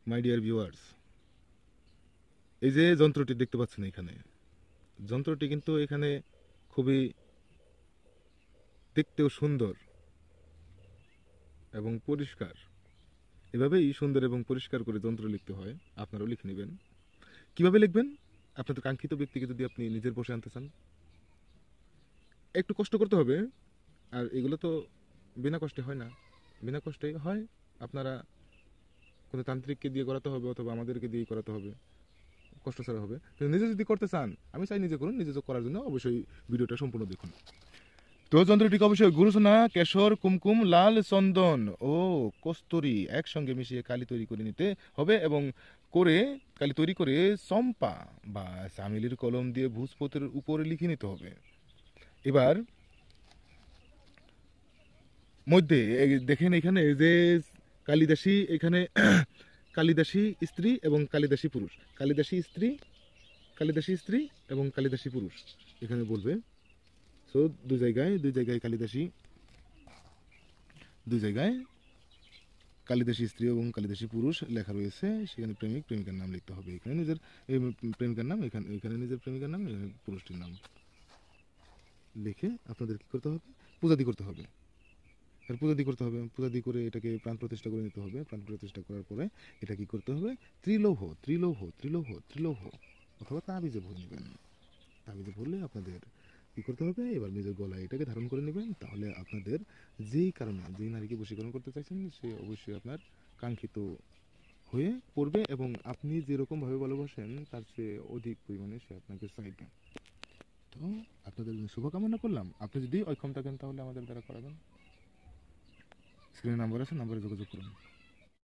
My dear viewers, এই যে যন্ত্রটি দেখতে পাচ্ছেন এখানে, যন্ত্রটি কিন্তু এখানে খুবই দেখতেও সুন্দর এবং পরিষ্কার। এভাবেই সুন্দর এবং পরিষ্কার করে যন্ত্র লিখতে হয়। আপনারাও লিখে নেবেন। কিভাবে লিখবেন? আপনাদের কাঙ্ক্ষিত ব্যক্তিকে যদি আপনি নিজের বসে আনতে চান, একটু কষ্ট করতে হবে। আর এগুলো তো বিনা কষ্টে হয় না, বিনা কষ্টেই হয়। আপনারা কোনো তান্ত্রিককে দিয়ে করাতে হবে অথবা আমাদেরকে দিয়েই করাতে হবে, কষ্ট ছাড়া হবে। কিন্তু নিজে যদি করতে চান, আমি চাই নিজে করুন। নিজে করার জন্য অবশ্যই ভিডিওটা সম্পূর্ণ দেখুন। তো যন্ত্রটিকে অবশ্যই গুরুসোনা, কেশর, কুমকুম, লাল চন্দন ও কস্তুরী একসঙ্গে মিশিয়ে কালি তৈরি করে নিতে হবে এবং কালি তৈরি করে চম্পা বা চামেলির কলম দিয়ে ভূজপত্রের উপরে লিখে নিতে হবে। এবার মধ্যে দেখেন এখানে যে কালিদাসী, এখানে কালিদাসী স্ত্রী এবং কালিদাসী পুরুষ, কালিদাসী স্ত্রী এবং কালিদাসী পুরুষ এখানে বলবে। সো দুই জায়গায় কালিদাসী স্ত্রী এবং কালিদাসী পুরুষ লেখা রয়েছে। সেখানে প্রেমিক প্রেমিকার নাম লিখতে হবে। এখানে নিজের প্রেমিকার নাম, এখানে নিজের প্রেমিকার নাম, এখানে পুরুষটির নাম লিখে আপনাদের কি করতে হবে? পূজাদি করতে হবে। আর পূজাদি করে এটাকে প্রাণ প্রতিষ্ঠা করে নিতে হবে। প্রাণ প্রতিষ্ঠা করার পরে এটা কি করতে হবে? ত্রিলৌহ অথবা তাবিজে ভরে নেবেন। তাবিজে ভরলে আপনাদের কি করতে হবে? এবার নিজের গলায় এটাকে ধারণ করে নেবেন। তাহলে আপনাদের যেই নারীকে বশীকরণ করতে চাইছেন, সে অবশ্যই আপনার কাঙ্ক্ষিত হয়ে পড়বে এবং আপনি যেরকম ভাবে ভালোবাসেন তার চেয়ে অধিক পরিমাণে সে আপনাকে চাইবে। তো আপনাদের জন্য শুভকামনা করলাম। আপনি যদি অক্ষম থাকেন তাহলে আমাদের দ্বারা করাবেন। স্ক্রিনে নাম্বার আছে, নাম্বারে যোগাযোগ করুন।